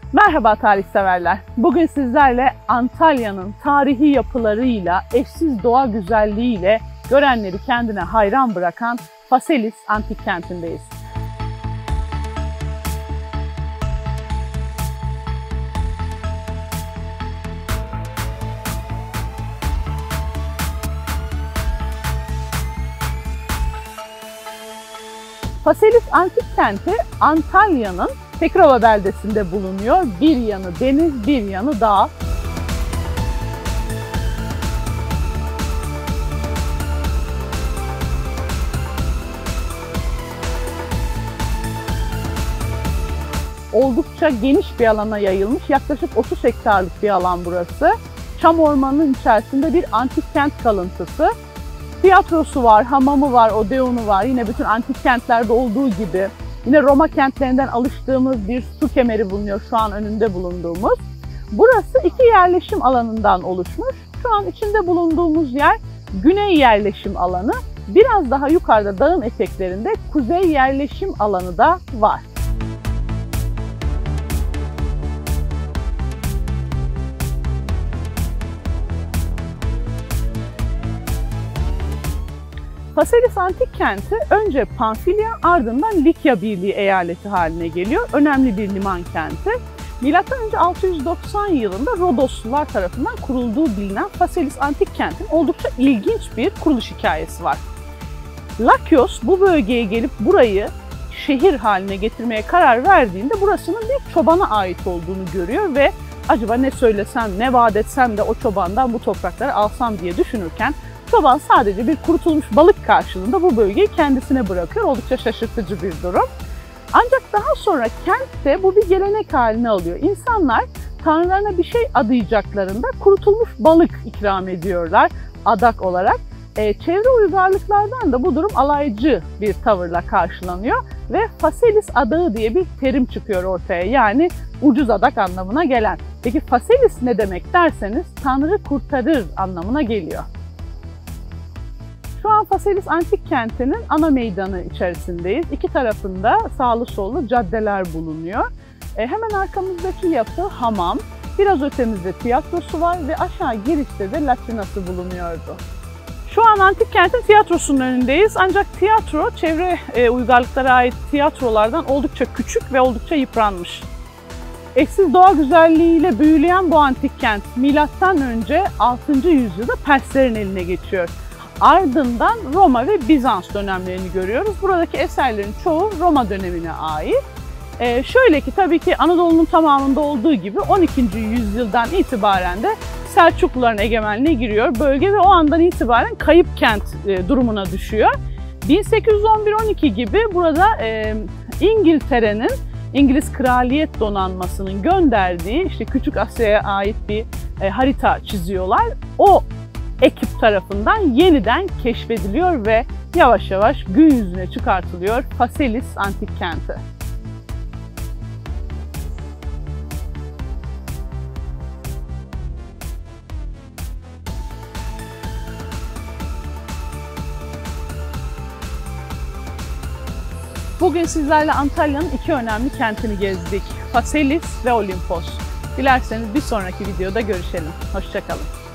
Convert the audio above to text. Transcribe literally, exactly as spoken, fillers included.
Merhaba tarih severler. Bugün sizlerle Antalya'nın tarihi yapılarıyla, eşsiz doğa güzelliğiyle görenleri kendine hayran bırakan Faselis Antik Kenti'ndeyiz. Faselis Antik Kenti Antalya'nın Tekirova beldesinde bulunuyor. Bir yanı deniz, bir yanı dağ. Oldukça geniş bir alana yayılmış, yaklaşık otuz hektarlık bir alan burası. Çam ormanının içerisinde bir antik kent kalıntısı. Tiyatrosu var, hamamı var, odeonu var. Yine bütün antik kentlerde olduğu gibi. Yine Roma kentlerinden alıştığımız bir su kemeri bulunuyor şu an önünde bulunduğumuz. Burası iki yerleşim alanından oluşmuş. Şu an içinde bulunduğumuz yer güney yerleşim alanı. Biraz daha yukarıda dağın eteklerinde kuzey yerleşim alanı da var. Faselis Antik Kenti önce Pamfilya, ardından Likya Birliği eyaleti haline geliyor. Önemli bir liman kenti. Milattan önce altı yüz doksan yılında Rodoslular tarafından kurulduğu bilinen Faselis Antik Kenti'nin oldukça ilginç bir kuruluş hikayesi var. Lakios bu bölgeye gelip burayı şehir haline getirmeye karar verdiğinde burasının bir çobana ait olduğunu görüyor ve acaba ne söylesem, ne vaat etsem de o çobandan bu toprakları alsam diye düşünürken çoban sadece bir kurutulmuş balık karşılığında bu bölgeyi kendisine bırakıyor. Oldukça şaşırtıcı bir durum. Ancak daha sonra kentte bu bir gelenek haline alıyor. İnsanlar tanrılarına bir şey adayacaklarında kurutulmuş balık ikram ediyorlar adak olarak. Ee, çevre uygarlıklardan da bu durum alaycı bir tavırla karşılanıyor ve Faselis adağı diye bir terim çıkıyor ortaya. Yani ucuz adak anlamına gelen. Peki Faselis ne demek derseniz Tanrı kurtarır anlamına geliyor. Şu an Faselis Antik Kenti'nin ana meydanı içerisindeyiz. İki tarafında sağlı sollu caddeler bulunuyor. E, hemen arkamızdaki yapı hamam, biraz ötemizde tiyatrosu var ve aşağı girişte de latrinası bulunuyordu. Şu an Antik Kent'in tiyatrosunun önündeyiz. Ancak tiyatro çevre e, uygarlıklara ait tiyatrolardan oldukça küçük ve oldukça yıpranmış. Eşsiz doğa güzelliğiyle büyüleyen bu antik kent milattan önce altıncı yüzyılda Perslerin eline geçiyor. Ardından Roma ve Bizans dönemlerini görüyoruz. Buradaki eserlerin çoğu Roma dönemine ait. Ee, şöyle ki tabii ki Anadolu'nun tamamında olduğu gibi on ikinci yüzyıldan itibaren de Selçukluların egemenliği giriyor. Bölge ve o andan itibaren kayıp kent e, durumuna düşüyor. bin sekiz yüz on bir on iki gibi burada e, İngiltere'nin, İngiliz Kraliyet Donanması'nın gönderdiği işte Küçük Asya'ya ait bir e, harita çiziyorlar. O ekip tarafından yeniden keşfediliyor ve yavaş yavaş gün yüzüne çıkartılıyor Faselis Antik Kenti. Bugün sizlerle Antalya'nın iki önemli kentini gezdik. Faselis ve Olimpos. Dilerseniz bir sonraki videoda görüşelim. Hoşça kalın.